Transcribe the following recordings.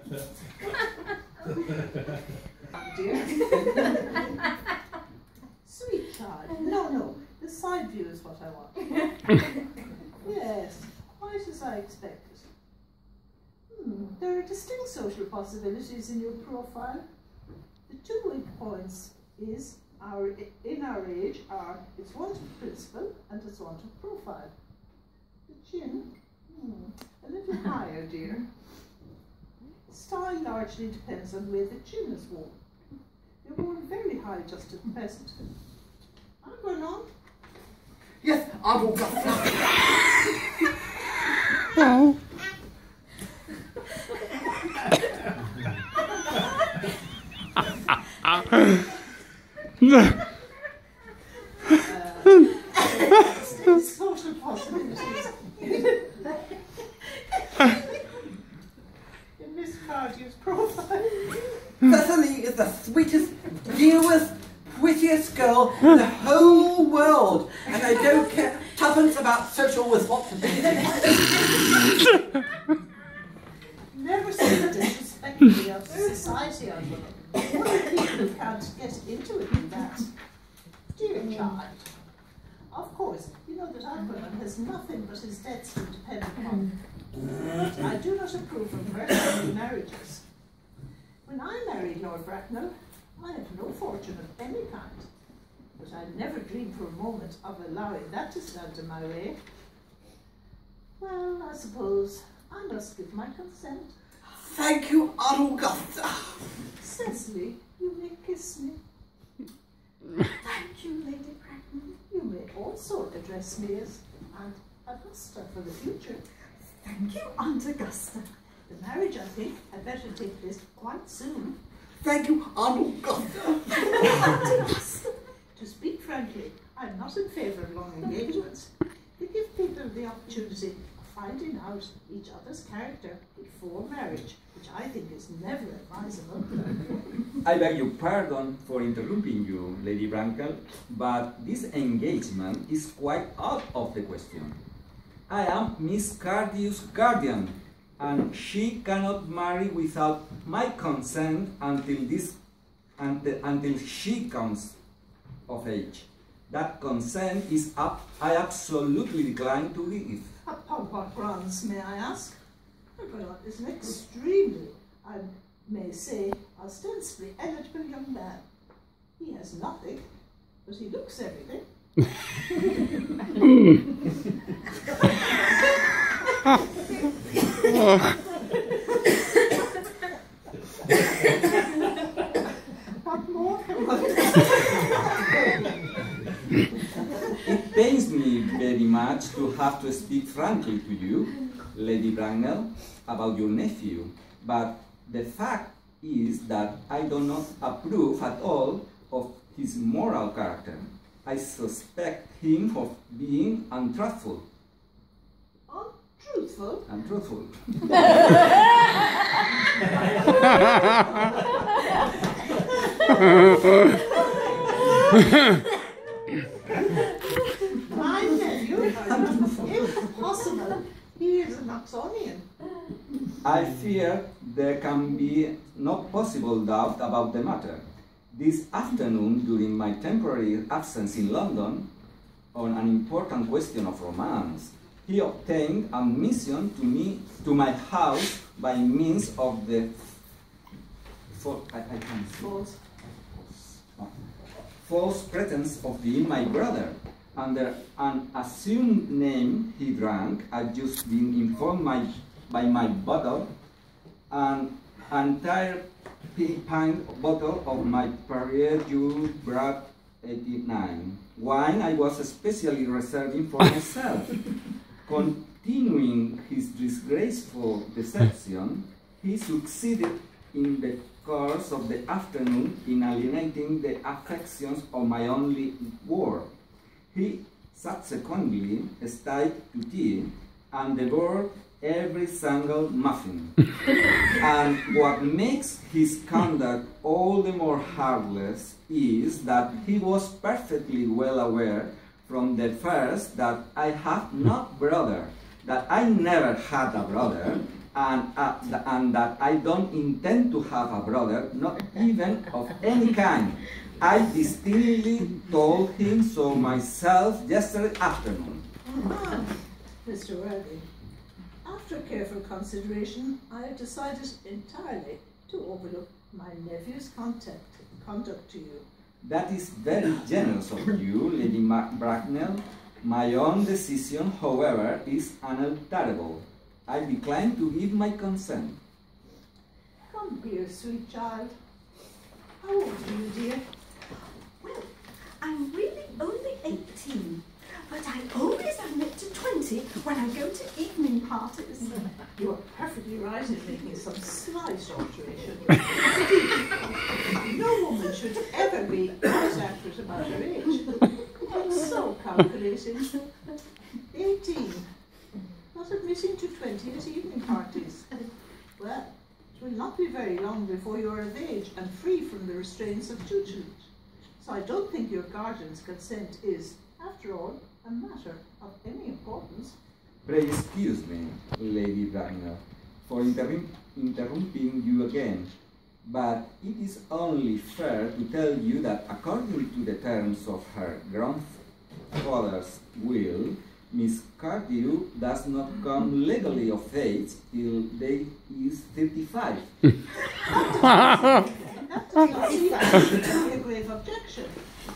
Dear. Sweet child. No, the side view is what I want. Yes, quite as I expected. There are distinct social possibilities in your profile. The two weak points is in our age are its want of principle and its want of profile. The chin, a little higher, dear. Style largely depends on where the chin is worn. You're worn very high just at present. I'm going on. Yes, I will go. Oh. Social possibilities. In Miss Cardew's profile. Cecily is the sweetest, dearest, prettiest girl in the whole world, and I don't care tuppence about social responsibility. Never say the disrespectfully of society on women. What are people who can't get into it with that? Dear child. Of course, you know that Aquaman has nothing but his debts to depend upon. But I do not approve of mercenary marriages. When I married Lord Bracknell, I have no fortune of any kind. But I never dreamed for a moment of allowing that to stand in my way. Well, I suppose I must give my consent. Thank you, Augusta. Cecily, you may kiss me. Thank you, Lady Bracknell. You may also address me as Aunt Augusta for the future. Thank you, Aunt Augusta. The marriage, I think, had better take place quite soon. Thank you, Augusta. To speak frankly, I'm not in favour of long engagements. They give people the opportunity of finding out each other's character before marriage, which I think is never advisable. I beg your pardon for interrupting you, Lady Bracknell, but this engagement is quite out of the question. I am Miss Cardew's guardian, and she cannot marry without my consent until she comes of age. That consent is up. I absolutely decline to give. Upon what grounds, may I ask? Well, is an extremely, I may say, ostensibly eligible young man. He has nothing, but he looks everything. What more can one It pains me very much to have to speak frankly to you, Lady Bracknell, about your nephew, but the fact is that I do not approve at all of his moral character. I suspect him of being untruthful. Untruthful? Untruthful. My nephew? Impossible. He is an Oxonian. I fear there can be no possible doubt about the matter. This afternoon, during my temporary absence in London, on an important question of romance, he obtained admission to my house by means of the false pretense of being my brother. Under an assumed name he drank, I've just been informed by my bottle, an entire pint bottle of my Perrier du Brat 89. Wine I was especially reserving for myself. Continuing his disgraceful deception, he succeeded in the course of the afternoon in alienating the affections of my only ward. He subsequently stayed to tea and devoured every single muffin. And what makes his conduct all the more heartless is that he was perfectly well aware from the first that I have no brother, that I never had a brother, and that I don't intend to have a brother, not even of any kind. I distinctly told him so myself yesterday afternoon. Mr. Worthing, after careful consideration, I have decided entirely to overlook my nephew's conduct to you. That is very generous of you, Lady Bracknell. My own decision, however, is unalterable. I decline to give my consent. Come here, sweet child. How old are you, dear? Well, I'm really only 18, but I always admit to 20 when I go to evening parties. You are perfectly right in making some slight alteration. No woman should ever be as accurate about her age. But so calculating. 18. Not admitting to 20 at evening parties. Well, it will not be very long before you are of age and free from the restraints of tutelage. So I don't think your guardian's consent is, after all, a matter of any importance. Pray excuse me, Lady Bracknell, for interrupting you again, but it is only fair to tell you that according to the terms of her grandfather's will, Miss Cardew does not come legally of age till they is 35. That does not seem to be a grave objection.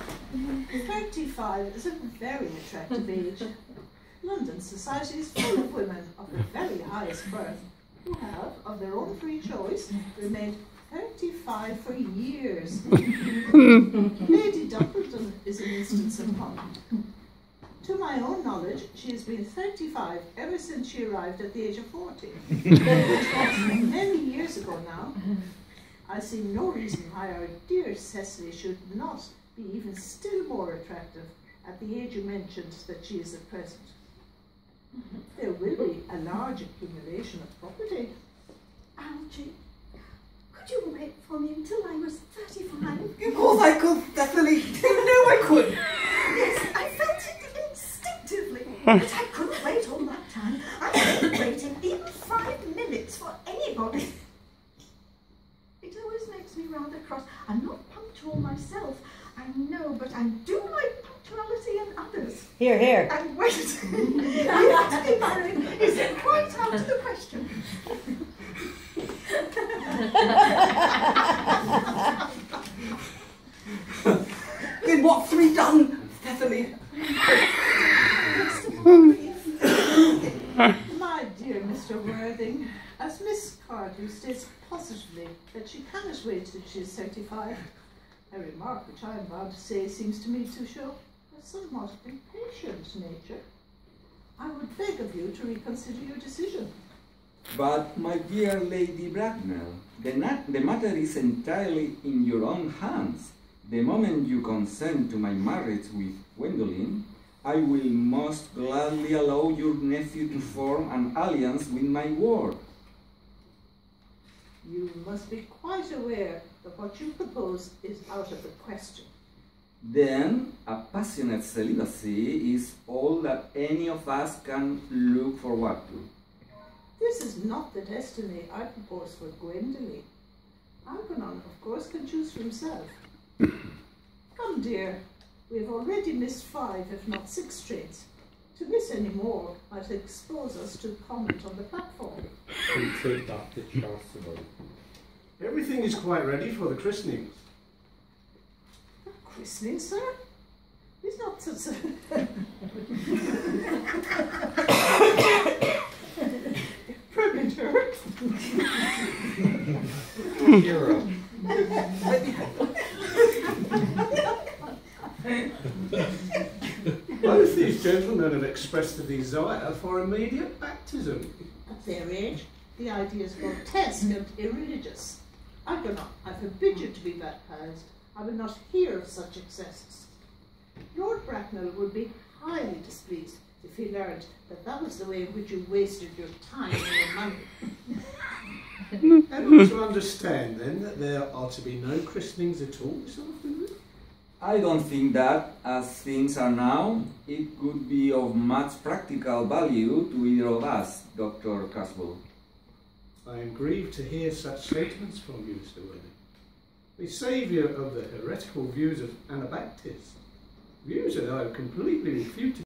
35 is a very attractive age. London society is full of women of the very highest birth who have, of their own free choice, remained 35 for years. Lady Dumpleton is an instance of point. To my own knowledge, she has been 35 ever since she arrived at the age of 40. Many years ago now. I see no reason why our dear Cecily should not be even still more attractive at the age you mentioned that she is at present. There will be a large accumulation of property. Algy, could you wait for me until I was 35? Of course I could, Cecily. You know I could. Yes, I felt it instinctively, but I couldn't wait all that time. I hate waiting even 5 minutes for anybody. It always makes me rather cross. I'm not punctual myself, I know, but I do like punctuality in others. Here, here. And wait, you have to be married is quite out of the question. Then what's to be done, Cecily? My dear Mr. Worthing, as Miss Cardew states positively that she cannot wait till she is 35, a remark which I am bound to say seems to me to show a somewhat impatient nature, I would beg of you to reconsider your decision. But, my dear Lady Bracknell, the matter is entirely in your own hands. The moment you consent to my marriage with Gwendoline, I will most gladly allow your nephew to form an alliance with my ward. You must be quite aware that what you propose is out of the question. Then, a passionate celibacy is all that any of us can look forward to. This is not the destiny I propose for Gwendoline. Algernon, of course, can choose for himself. Come, dear, we have already missed 5, if not 6 trains. To miss any more might expose us to comment on the platform. Take that to Chasuble. Everything is quite ready for the christenings. Christening, sir? He's not such a... Premature. Hero. Both these gentlemen have expressed a desire for immediate baptism. At their age, the idea is grotesque and irreligious. Algernon, I forbid you to be baptized. I will not hear of such excesses. Lord Bracknell would be highly displeased if he learned that that was the way in which you wasted your time and your money. Am I to understand then that there are to be no christenings at all this afternoon? I don't think that, as things are now, it could be of much practical value to either of us, Dr. Caswell. I am grieved to hear such statements from you, Mr. Worthing. The saviour of the heretical views of Anabaptists, views that I have completely refuted